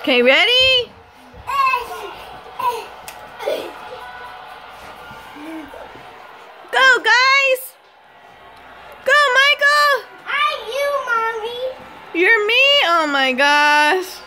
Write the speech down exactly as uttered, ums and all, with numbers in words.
Okay, ready? Go, guys! Go, Michael! I'm you, Mommy. You're me? Oh my gosh.